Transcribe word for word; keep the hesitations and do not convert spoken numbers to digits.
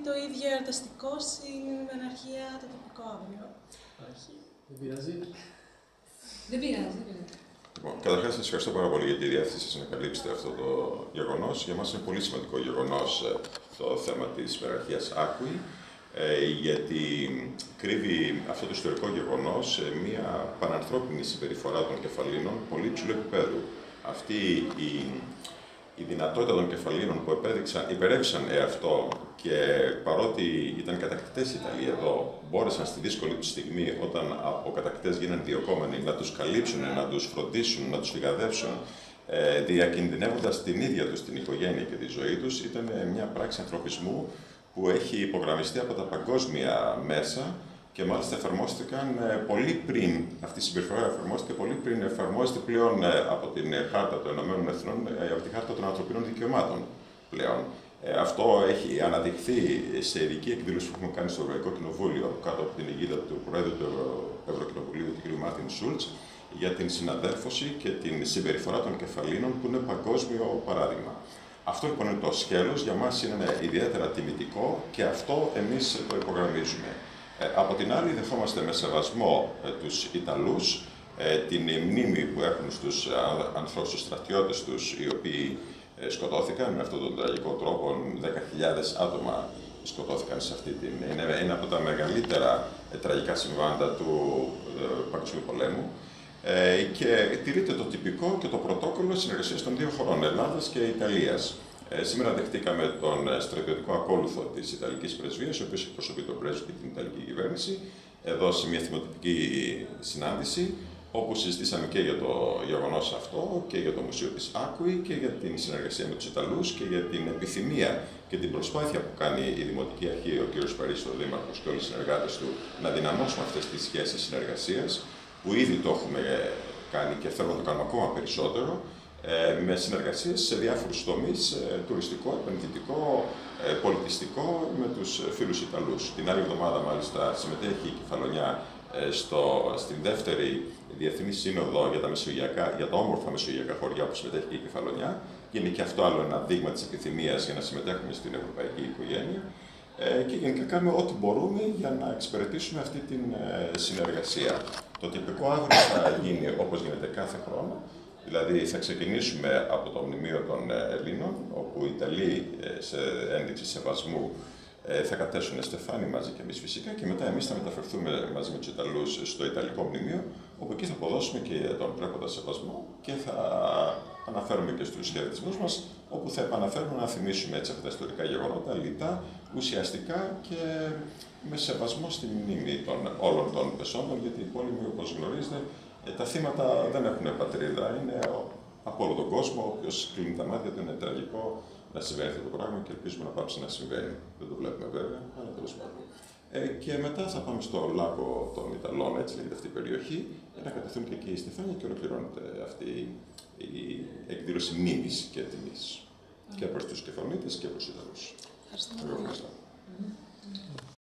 το ίδιο εορταστικό στην ημεραρχία το τοπικό αύριο. Όχι. Δεν πειράζει. Δεν πειράζει, δεν πειράζει. Λοιπόν, καταρχάς, σας ευχαριστώ πάρα πολύ για τη διάθεσή σας να καλύψετε αυτό το γεγονός. Για μας είναι πολύ σημαντικό γεγονός το θέμα της ημεραρχίας Άκουη, γιατί κρύβει αυτό το ιστορικό γεγονός μια πανανθρώπινη συμπεριφορά των κεφαλίνων πολύ υψηλού επίπεδου. Αυτή η, η δυνατότητα των κεφαλίνων που επέδειξαν, υπερεύσαν εαυτό και παρότι ήταν κατακτητές οι Ιταλοί εδώ, μπόρεσαν στη δύσκολη του στιγμή, όταν από κατακτητές γίνανε διωκόμενοι, να τους καλύψουν, να τους φροντίσουν, να τους φυγαδεύσουν, ε, διακινδυνεύοντας την ίδια τους την οικογένεια και τη ζωή τους, ήταν μια πράξη ανθρωπισμού που έχει υπογραμμιστεί από τα παγκόσμια μέσα και μάλιστα εφαρμόστηκαν πολύ πριν, αυτή η συμπεριφορά εφαρμόστηκε πολύ πριν εφαρμόζεται πλέον από την Χάρτα των Ηνωμένων Εθνών, από τη Χάρτα των Ανθρωπίνων Δικαιωμάτων πλέον. Αυτό έχει αναδειχθεί σε ειδική εκδήλωση που έχουμε κάνει στο Ευρωπαϊκό Κοινοβούλιο, κάτω από την αιγίδα του Προέδρου του Ευρωκοινοβουλίου, του κ. Μάρτιν Σούλτς, για την συναδέλφωση και την συμπεριφορά των κεφαλίνων, που είναι παγκόσμιο παράδειγμα. Αυτό λοιπόν είναι το σκέλος, για μας είναι ιδιαίτερα τιμητικό και αυτό εμείς το υπογραμμίζουμε. Ε, από την άλλη, δεχόμαστε με σεβασμό ε, τους Ιταλούς, ε, την μνήμη που έχουν στους ανθρώπους, στους στρατιώτες τους, οι οποίοι ε, σκοτώθηκαν με αυτόν τον τραγικό τρόπο. δέκα χιλιάδες άτομα σκοτώθηκαν σε αυτή την... Είναι ένα από τα μεγαλύτερα ε, τραγικά συμβάντα του ε, Παγκοσμίου Πολέμου. Ε, και τηρείται το τυπικό και το πρωτόκολλο συνεργασίας των δύο χωρών, Ελλάδας και Ιταλίας. Ε, σήμερα δεχτήκαμε τον στρατιωτικό ακόλουθο της Ιταλικής Πρεσβείας, ο οποίος εκπροσωπεί τον πρέσβη και την Ιταλική κυβέρνηση, εδώ σε μια θυμοτυπική συνάντηση, όπου συζητήσαμε και για το γεγονός αυτό και για το Μουσείο της Άκουη και για την συνεργασία με τους Ιταλούς και για την επιθυμία και την προσπάθεια που κάνει η Δημοτική Αρχή, ο κ. Παρίσο, ο Δήμαρχος και όλοι οι συνεργάτες του, να δυναμώσουμε αυτές τις σχέσεις συνεργασίας, που ήδη το έχουμε κάνει και θέλουμε να το κάνουμε ακόμα περισσότερο, με συνεργασίες σε διάφορους τομείς, τουριστικό, επενδυτικό, πολιτιστικό, με τους φίλους Ιταλούς. Την άλλη εβδομάδα, μάλιστα, συμμετέχει η Κεφαλονιά στο, στην δεύτερη Διεθνή Σύνοδο για τα, για τα όμορφα μεσογειακά χωριά που συμμετέχει και η Κεφαλονιά, και είναι και αυτό άλλο ένα δείγμα της επιθυμίας για να συμμετέχουμε στην ευρωπαϊκή οικογένεια. Και γενικά κάνουμε ό,τι μπορούμε για να εξυπηρετήσουμε αυτή τη συνεργασία. Το τυπικό αύριο θα γίνει όπως γίνεται κάθε χρόνο. Δηλαδή θα ξεκινήσουμε από το Μνημείο των Ελλήνων, όπου οι Ιταλοί σε ένδειξη σεβασμού θα κατέσουν στεφάνι μαζί και εμείς φυσικά, και μετά εμείς θα μεταφερθούμε μαζί με τους Ιταλούς στο Ιταλικό Μνημείο, όπου εκεί θα αποδώσουμε και τον τρέποντα σεβασμό και θα αναφέρουμε και στους χαιρετισμούς μας, όπου θα επαναφέρουμε να θυμίσουμε έτσι αυτά τα ιστορικά γεγονότα, λιτά, ουσιαστικά και με σεβασμό στη μνήμη των όλων των πεσόντων, γιατί οι πόλεμοι, όπως γνωρίζετε, τα θύματα δεν έχουν πατρίδα, είναι από όλο τον κόσμο. Όποιος κλείνει τα μάτια του, είναι τραγικό να συμβαίνει αυτό το πράγμα και ελπίζουμε να πάψει να συμβαίνει. Δεν το βλέπουμε βέβαια, αλλά τέλος πάντων. Ε, και μετά θα πάμε στο Λάκκο των Ιταλών, έτσι λέγεται αυτή η περιοχή, για να κατευθούν και εκεί οι στεφάνια και ολοκληρώνεται αυτή η εκδήλωση μνήμης και τιμής. Mm. Και προς τους κεφαλονίτες και προς τους Ιταλούς. Ευχαριστώ. Ευχαριστώ.